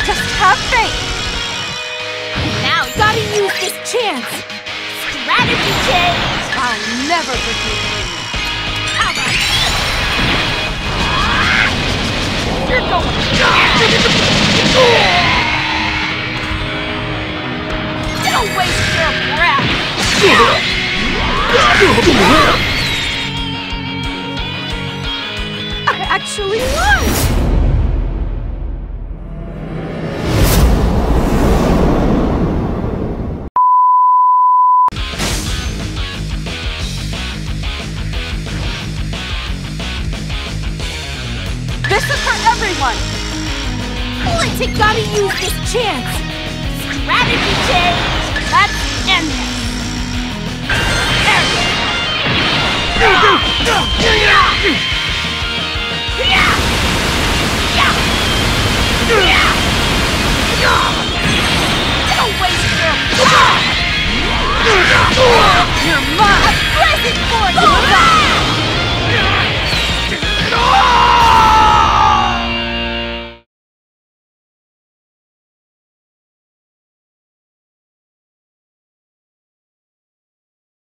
Just have faith! Now you gotta use this chance! Strategy change! I'll never forgive you! How about this? You're going Don't waste your breath! I actually won! This is for everyone! Let's gotta use this chance! Strategy change! Let's end this! There we go!